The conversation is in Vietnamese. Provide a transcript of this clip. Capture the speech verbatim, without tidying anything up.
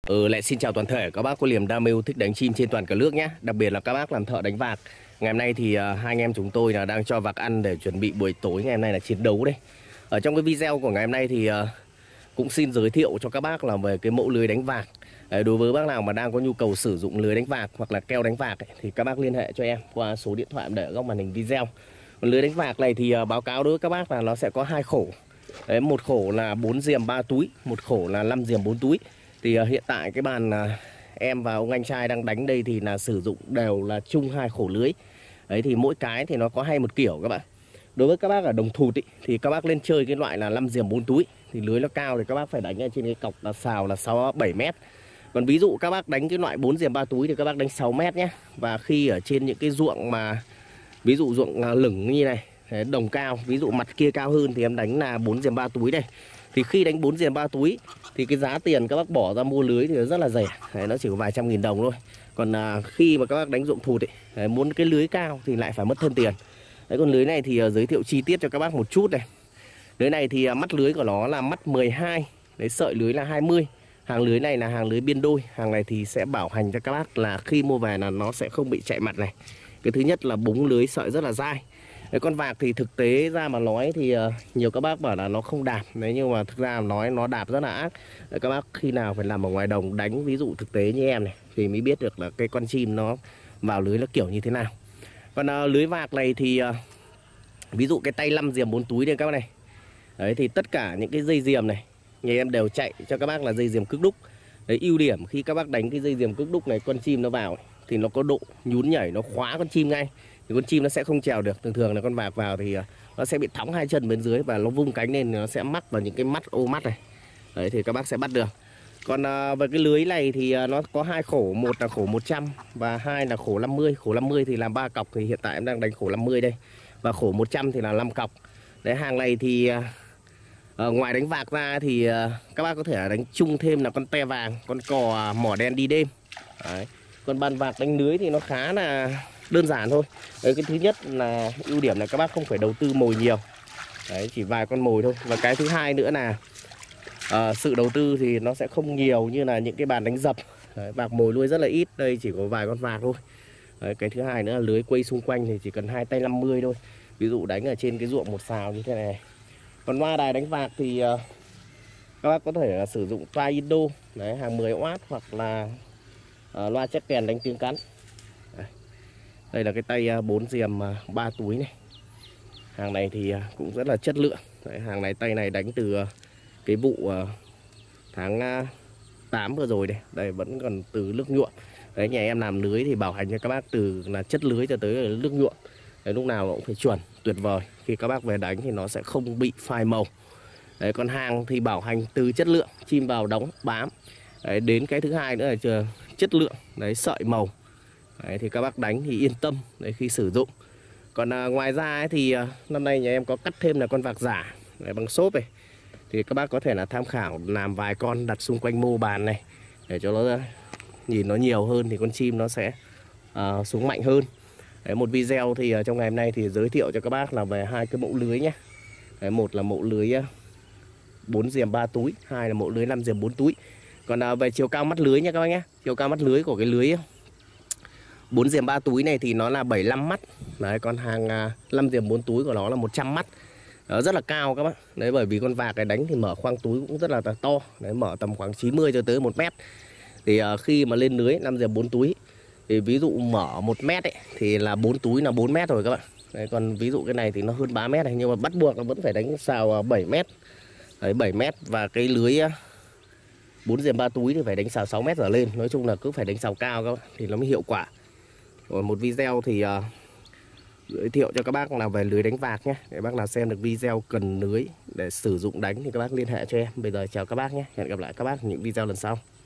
Ừ, lại xin chào toàn thể các bác có niềm đam mê yêu thích đánh chim trên toàn cả nước nhé. Đặc biệt là các bác làm thợ đánh vạc. Ngày hôm nay thì uh, hai anh em chúng tôi là đang cho vạc ăn để chuẩn bị buổi tối ngày hôm nay là chiến đấu đây. Ở trong cái video của ngày hôm nay thì uh, cũng xin giới thiệu cho các bác là về cái mẫu lưới đánh vạc. Đấy, đối với bác nào mà đang có nhu cầu sử dụng lưới đánh vạc hoặc là keo đánh vạc ấy, thì các bác liên hệ cho em qua số điện thoại để ở góc màn hình video. Còn lưới đánh vạc này thì uh, báo cáo đối với các bác là nó sẽ có hai khổ. Đấy, một khổ là bốn diềm ba túi, một khổ là năm diềm bốn túi. Thì uh, hiện tại cái bàn uh, em và ông anh trai đang đánh đây thì là sử dụng đều là chung hai khổ lưới. Đấy thì mỗi cái thì nó có hay một kiểu các bạn. Đối với các bác ở đồng thụt ý, thì các bác lên chơi cái loại là năm diềm bốn túi. Thì lưới nó cao thì các bác phải đánh ở trên cái cọc là xào là sáu bảy mét. Còn ví dụ các bác đánh cái loại bốn diềm ba túi thì các bác đánh sáu mét nhé. Và khi ở trên những cái ruộng mà ví dụ ruộng uh, lửng như này, đấy, đồng cao, ví dụ mặt kia cao hơn thì em đánh là bốn diềm ba túi đây. Thì khi đánh bốn diềm ba túi thì cái giá tiền các bác bỏ ra mua lưới thì rất là rẻ. Đấy, nó chỉ có vài trăm nghìn đồng thôi. Còn à, khi mà các bác đánh ruộng thụt ấy, đấy, muốn cái lưới cao thì lại phải mất thêm tiền. Đấy, còn lưới này thì uh, giới thiệu chi tiết cho các bác một chút này. Lưới này thì uh, mắt lưới của nó là mắt mười hai. Đấy, sợi lưới là hai mươi. Hàng lưới này là hàng lưới biên đôi. Hàng này thì sẽ bảo hành cho các bác là khi mua về là nó sẽ không bị chạy mặt này. Cái thứ nhất là búng lưới sợi rất là dai. Đấy, con vạc thì thực tế ra mà nói thì uh, nhiều các bác bảo là nó không đạp. Đấy, nhưng mà thực ra mà nói nó đạp rất là ác. Đấy, các bác khi nào phải làm ở ngoài đồng đánh ví dụ thực tế như em này thì mới biết được là cái con chim nó vào lưới nó kiểu như thế nào. Còn uh, lưới vạc này thì uh, ví dụ cái tay năm diềm bốn túi đây các bác này. Đấy thì tất cả những cái dây diềm này nhà em đều chạy cho các bác là dây diềm cước đúc. Đấy, ưu điểm khi các bác đánh cái dây diềm cước đúc này, con chim nó vào thì nó có độ nhún nhảy, nó khóa con chim ngay. Thì con chim nó sẽ không trèo được. Thường thường là con vạc vào thì nó sẽ bị thõng hai chân bên dưới và nó vung cánh lên, nó sẽ mắc vào những cái mắt ô mắt này. Đấy thì các bác sẽ bắt được. Còn à, về cái lưới này thì à, nó có hai khổ, một là khổ một trăm và hai là khổ năm mươi. Khổ năm mươi thì làm ba cọc, thì hiện tại em đang đánh khổ năm mươi đây. Và khổ một trăm thì là năm cọc. Đấy, hàng này thì à, à, ngoài đánh vạc ra thì à, các bác có thể đánh chung thêm là con te vàng, con cò à, mỏ đen đi đêm. Đấy. Còn bàn vạc đánh lưới thì nó khá là đơn giản thôi. Đấy, cái thứ nhất là ưu điểm là các bác không phải đầu tư mồi nhiều. Đấy, chỉ vài con mồi thôi. Và cái thứ hai nữa là uh, sự đầu tư thì nó sẽ không nhiều như là những cái bàn đánh dập. Đấy, vạc mồi nuôi rất là ít. Đây chỉ có vài con vạc thôi. Đấy, cái thứ hai nữa là lưới quay xung quanh thì chỉ cần hai tay năm mươi thôi. Ví dụ đánh ở trên cái ruộng một xào như thế này. Còn loa đài đánh vạc thì uh, các bác có thể uh, sử dụng toa Indo. Đấy, hàng mười oát hoặc là uh, loa chắc kèn đánh tiếng cắn. Đây là cái tay bốn diềm ba túi này. Hàng này thì cũng rất là chất lượng. Đấy, hàng này tay này đánh từ cái vụ tháng tám vừa rồi đây. Đây vẫn còn từ nước nhuộm. Đấy, nhà em làm lưới thì bảo hành cho các bác từ là chất lưới cho tới là nước nhuộm. Đấy, lúc nào nó cũng phải chuẩn, tuyệt vời. Khi các bác về đánh thì nó sẽ không bị phai màu. Đấy, còn hàng thì bảo hành từ chất lượng, chim vào đóng bám. Đấy, đến cái thứ hai nữa là chất lượng, đấy, sợi màu. Đấy, thì các bác đánh thì yên tâm đấy, khi sử dụng. Còn à, ngoài ra ấy, thì à, năm nay nhà em có cắt thêm là con vạc giả đấy, bằng xốp này. Thì các bác có thể là tham khảo làm vài con đặt xung quanh mô bàn này để cho nó nhìn nó nhiều hơn thì con chim nó sẽ à, xuống mạnh hơn. Đấy, một video thì à, trong ngày hôm nay thì giới thiệu cho các bác là về hai cái mẫu lưới nhé. Đấy, một là mẫu lưới bốn diềm ba túi, hai là mẫu lưới năm diềm bốn túi. Còn à, về chiều cao mắt lưới nha các bác nhé. Chiều cao mắt lưới của cái lưới bốn diềm ba túi này thì nó là bảy mươi lăm mắt. Đấy, còn hàng năm diềm bốn túi của nó là một trăm mắt. Đó, rất là cao các bác. Đấy, bởi vì con vạc này đánh thì mở khoang túi cũng rất là to. Đấy, mở tầm khoảng chín mươi cho tới một mét. Thì uh, khi mà lên lưới năm diềm bốn túi thì ví dụ mở một mét ấy, thì là bốn túi là bốn mét rồi các bạn. Đấy, còn ví dụ cái này thì nó hơn ba mét này, nhưng mà bắt buộc nó vẫn phải đánh xào bảy mét. Đấy, bảy mét và cái lưới bốn diềm ba túi thì phải đánh xào sáu mét trở lên. Nói chung là cứ phải đánh xào cao các bạn thì nó mới hiệu quả. Rồi một video thì uh, giới thiệu cho các bác là về lưới đánh vạc nhé. Để bác nào xem được video cần lưới để sử dụng đánh thì các bác liên hệ cho em. Bây giờ chào các bác nhé. Hẹn gặp lại các bác ở những video lần sau.